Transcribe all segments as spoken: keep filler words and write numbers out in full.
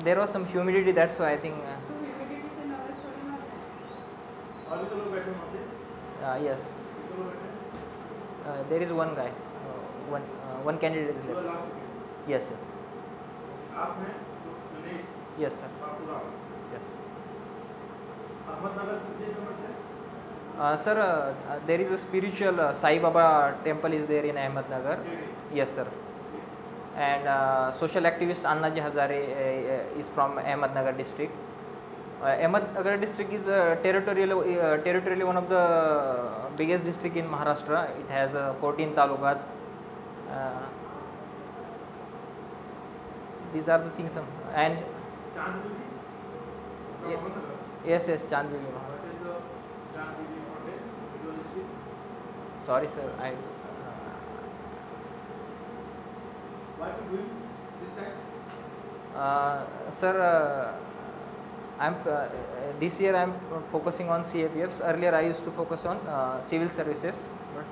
there was some humidity, that's why I think. Uh, तो humidity से nervous थोड़ी ना होता है। और भी तो लोग बैठे वहाँ पे, uh, yes, कितने लोग बैठे हैं? uh, there is one guy, uh, one uh, one candidate is You are left. last second. Yes, yes, आप हैं तो Ganesh yes sir, Bapurao. yes. Ahmednagar किस लिए फेमस है? Uh, sir, uh, uh, there is a spiritual uh, Sai Baba temple is there in Ahmednagar. Yes sir. And uh, social activist Annaji Hazare uh, uh, is from Ahmednagar district. Uh, Ahmednagar district is uh, territorially, uh, territorially one of the biggest district in Maharashtra. It has uh, fourteen talukas. Uh, these are the things. um, And चांदबिबी from Ye- Ahmednagar. yes, yes, Chandbili. What is the चांदबिबी fountains? Visual history? Sorry, sir. I. Uh, What you doing this time? Uh, sir, uh, I'm uh, uh, this year I'm focusing on C A P Fs. Earlier I used to focus on uh, civil services. But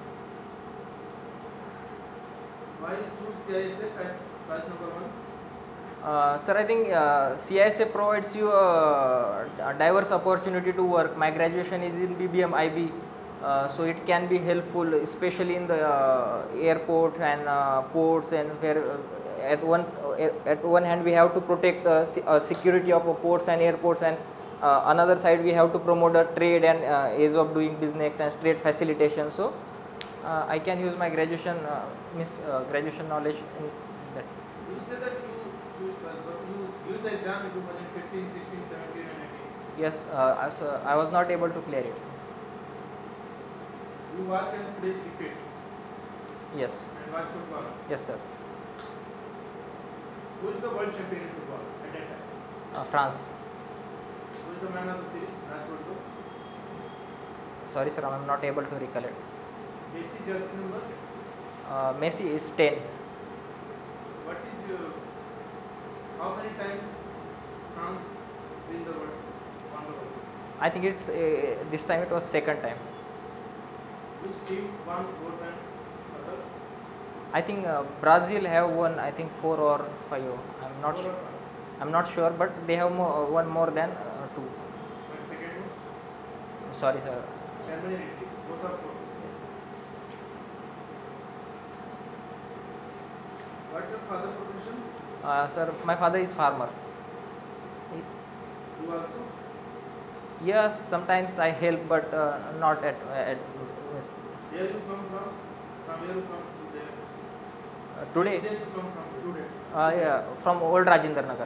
Why choose C I S F as choice number one? uh, sir, I think uh, C I S F provides you a, a diverse opportunity to work. My graduation is in B B M I B, uh, so it can be helpful, especially in the uh, airport and uh, ports, and where uh, at one uh, at one hand we have to protect the se- uh, security of uh, ports and airports, and uh, another side we have to promote the trade and uh, ease of doing business and trade facilitation. So uh, I can use my graduation uh, miss uh, graduation knowledge in that. You said that you choose twelve, but you give the exam in twenty fifteen, sixteen, seventeen, and eighteen. Yes, uh, I so I was not able to clear it. You watch and play cricket Yes, and watch football. yes, sir. Who is the world champion in football at that time? Uh, France. Who is the man of the series? Last World Cup. Sorry, sir, I am not able to recollect. Messi jersey number. Uh, Messi is ten. What is uh, how many times France win the world? Won the world Cup? I think it's uh, this time it was second time. Which team won more than other? I think uh, Brazil have won. I think four or five. I'm not. Four Su- or five? I'm not sure, but they have more, won more than uh, two. And second most? Sorry, sir. Germany and Italy. Both are four. Yes, sir. What is your father profession? Uh, sir, my father is farmer. You also? Yes, sometimes I help, but uh, not at at Where you come from? From where you come to there? uh, today. Which place you come from today? Uh, yeah, from old Rajendra Nagar.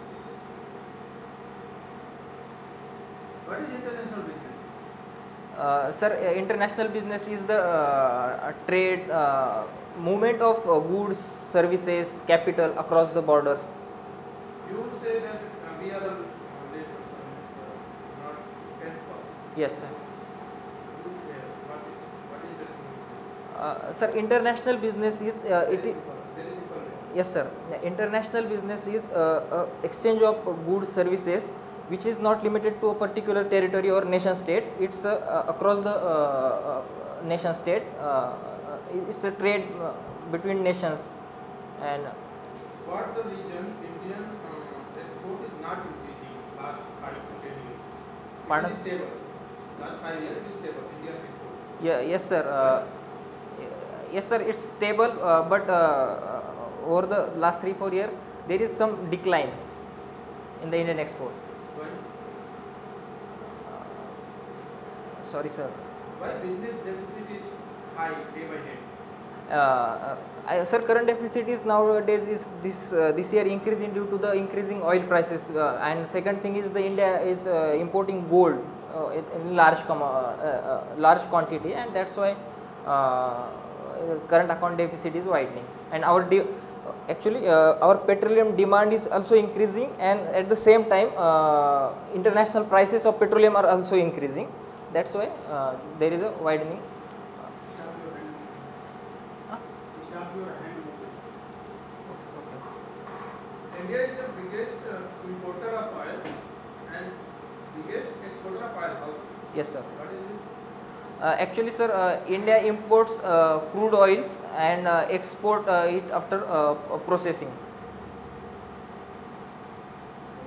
What is international business? Uh, sir, uh, international business is the uh, trade uh, movement of uh, goods, services, capital across the borders. You say that uh, we are the uh, late person, is, uh, not tenth class. Yes, sir. You say yes. What is, what is international business? Uh, sir, international business is uh, it. Very I- simple. Very simple. Yes, sir. Yeah, international business is uh, uh, exchange of uh, goods, services, which is not limited to a particular territory or nation state. It's uh, uh, across the uh, uh, nation state. Uh, uh, it's a trade uh, between nations, and What the region Indian uh, export is not increasing last five to ten years? Pardon? It is stable. Last five years it is stable. Indian export. yeah, yes, sir. Uh, yes, sir. It's stable, uh, but uh, uh, over the last three four years, there is some decline in the Indian export. Why? Sorry, sir. Why business deficit is high day by day? Uh, uh, I, sir, current deficit is nowadays is this uh, this year increasing due to the increasing oil prices, uh, and second thing is the India is uh, importing gold uh, in in large com- uh, uh, uh, large quantity, and that's why uh, current account deficit is widening, and our de- actually uh, our petroleum demand is also increasing, and at the same time uh, international prices of petroleum are also increasing. That's why uh, there is a widening. Start your hand. Huh? Start your hand. Okay. India is the biggest uh, importer of oil and biggest exporter of oil also. Yes, sir. What is this? Uh, actually, sir, uh, India imports uh, crude oils and uh, export uh, it after uh, processing.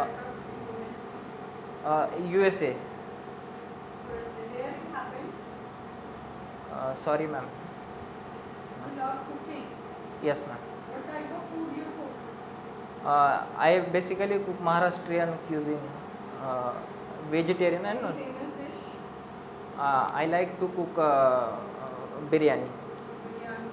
startup in domestic? uh, U S A. U S A. Where it happened? Uh, sorry, ma'am. You love cooking. Yes, ma'am. What type of food you cook? Uh, I basically cook Maharashtrian cuisine, uh, vegetarian, and Any famous dish? uh, I like to cook uh, uh, biryani. Biryani.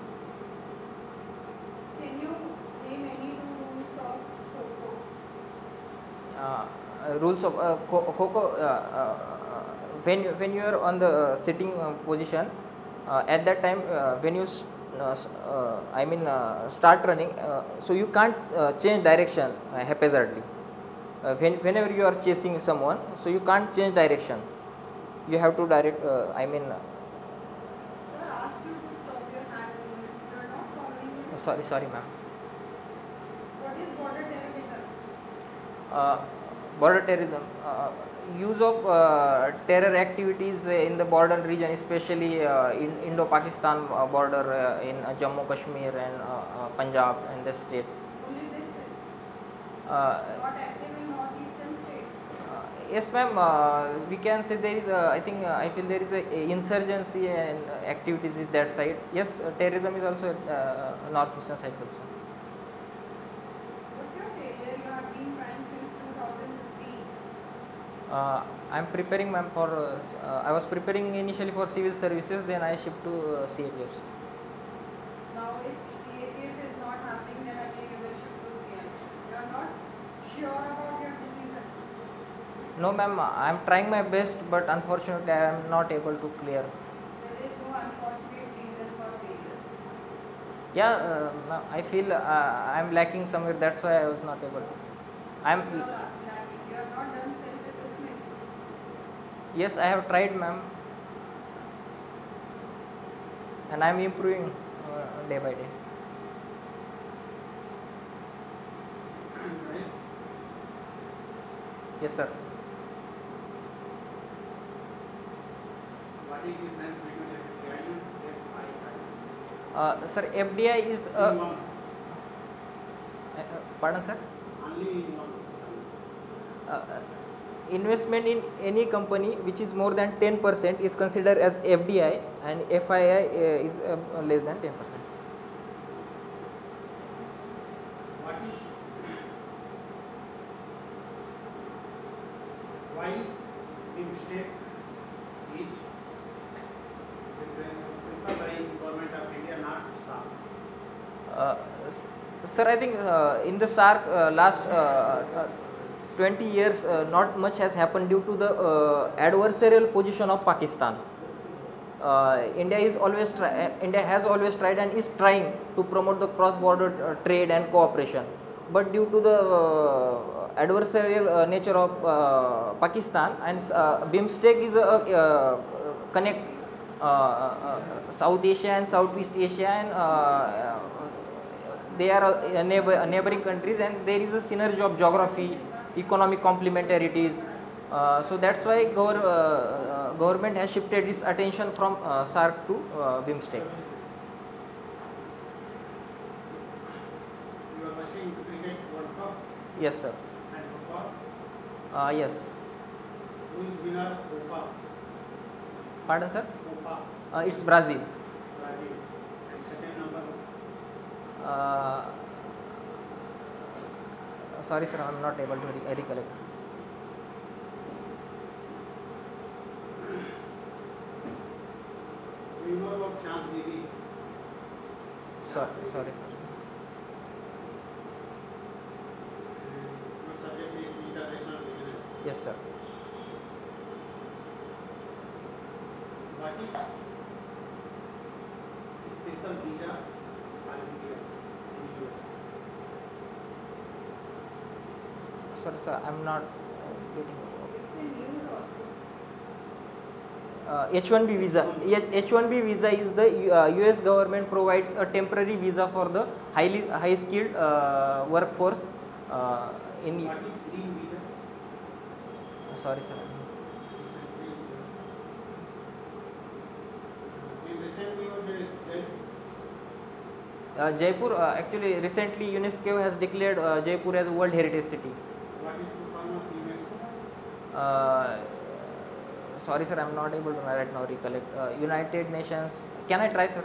Can you name any two rules of cocoa? Uh, uh, rules of uh, co- coco. Uh, uh, uh, when you, when you are on the uh, sitting uh, position, uh, at that time uh, when you s- uh, s- uh, I mean uh, start running, uh, so you can't uh, change direction uh, haphazardly. Uh, when, whenever you are chasing someone, so you can't change direction. You have to direct. Uh, I mean, uh, Sir asked you to stop your hand movements. You are not following him. sorry, sorry, ma'am. What is border terrorism? Uh, border terrorism, uh, use of uh, terror activities in the border region, especially uh, in Indo-Pakistan uh, border uh, in uh, Jammu Kashmir and uh, uh, Punjab and the states. Only this is Uh, not active in northeastern states. uh, yes, ma'am. Uh, we can say there is. A, I think uh, I feel there is a, a insurgency and uh, activities is that side. Yes, uh, terrorism is also at uh, northeastern sides also. What's your failure? You have been trying since two thousand fifteen. Uh, I am preparing, ma'am, for. Uh, s- uh, I was preparing initially for civil services. Then I shift to uh, C A T Fs. Now, if C A T F is not happening, then again you will shift to C I S. You are not sure about your decisions. No, ma'am. I am trying my best, but unfortunately, I am not able to clear. There is no unfortunate reason for failure. Yeah, uh, ma'am, I feel uh, I am lacking somewhere. That's why I was not able. I am. You are lacking. You have not done self-assessment. Yes, I have tried, ma'am, and I am improving uh, day by day. Nice. Yes, sir. What is the difference between F D I and F I I? Uh, sir, F D I is. In Uh, one. uh, pardon, sir. Only in one. Uh, uh, investment in any company which is more than ten percent is considered as F D I, and F I I uh, is uh, less than ten percent. What is why the mistake is prepared by government of India, not S A R? Uh, s- sir, I think uh, in the SARC uh, last uh, uh, twenty years, uh, not much has happened due to the uh, adversarial position of Pakistan. Uh, India is always try, uh, India has always tried and is trying to promote the cross-border uh, trade and cooperation, but due to the uh, adversarial uh, nature of uh, Pakistan, and uh, BIMSTEC is a uh, uh, connect uh, uh, South Asia and Southeast Asia, and uh, they are uh, neighbor, neighboring countries, and there is a synergy of geography, economic complementarities. Uh, so that's why gov uh, uh, government has shifted its attention from uh, SARC to uh, BIMSTEC. You are watching cricket World Cup Yes, sir. and football. Uh, yes. Who is winner? Copa. Pardon, sir. Copa. Uh, it's Brazil. Brazil. And second number. Uh, sorry, sir. I'm not able to re recollect. Do you know about Chand Devi? Sorry, sorry, sir. Your subject is international business. Yes, sir. What is special visa for Indians in U S? Sorry, sir. I'm not uh, getting. It's in news also. Uh, H one B visa. Yes, H one B visa is the uh, U S government provides a temporary visa for the highly high skilled uh, workforce uh, in. What is green visa? Sorry, sir. In recently was a jail. Uh, Jaipur uh, actually recently UNESCO has declared uh, Jaipur as a World Heritage City. What is full form Uh, sorry sir, I am not able to right now recollect. Uh, United Nations, can I try sir?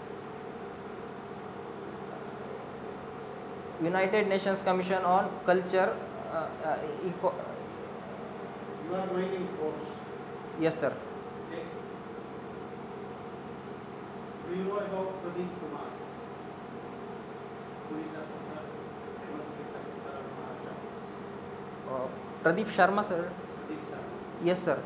United Nations Commission on Culture, uh, uh, Eco You are going in force. yes sir. Okay. Do you know about Pradeep Kumar? Police officer, famous police officer of Maharashtra Police. Uh, Pradeep Sharma sir, Pradeep sir. yes sir.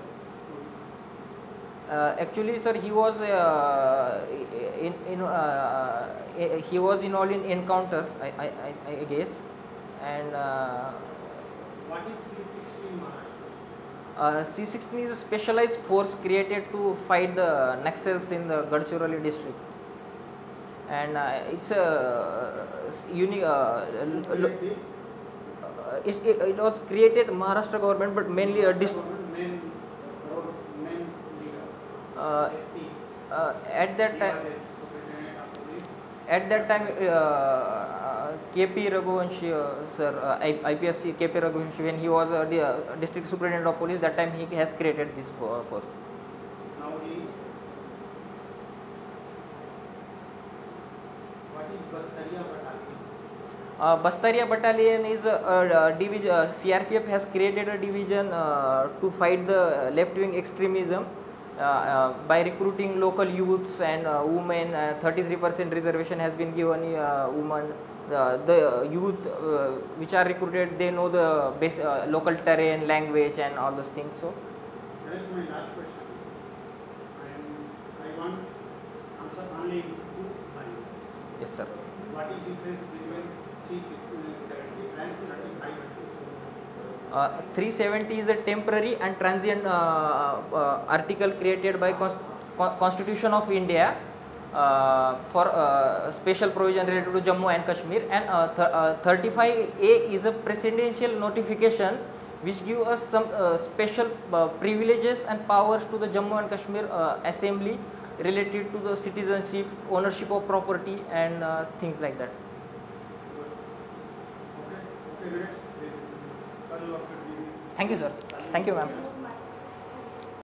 Uh, actually sir, he was uh, in, in uh, he was involved in encounters, I, I, I I guess, and uh, What is C sixteen Maharashtra? uh, C sixteen is a specialized force created to fight the Naxals in the Gadchiroli district, and uh, it's a unique. Uh, Who lo- created this? uh, it, it, it was created Maharashtra government, but mainly a dist- Main, road, main leader. uh, S P. uh, at that time. Superintendent of Police. At that time, uh, uh, K P Raghuvanshi, uh, sir, uh, I- IPS K P Raghuvanshi, when he was uh, the uh, district superintendent of police, that time he has created this fo- force. Now he is. What is Bastaria Battalion? Uh, Bastaria Battalion is a, a, a division. Uh, C R P F has created a division uh, to fight the left-wing extremism uh, uh, by recruiting local youths and uh, women. Uh, thirty-three percent reservation has been given uh, women. Uh, the youth uh, which are recruited, they know the base, uh, local terrain, language, and all those things. So, That is my last question. And I want answer only in two lines. yes, sir. What is difference between three seventy and thirty-five? Uh, three seventy is a temporary and transient uh, uh, article created by Const- Con- Constitution of India uh, for uh, special provision related to Jammu and Kashmir, and uh, th- uh, thirty-five A is a presidential notification which give us some uh, special uh, privileges and powers to the Jammu and Kashmir uh, assembly related to the citizenship, ownership of property, and uh, things like that. Okay, okay, Ganesh. Call you after the Thank you, sir. Thank you, ma'am.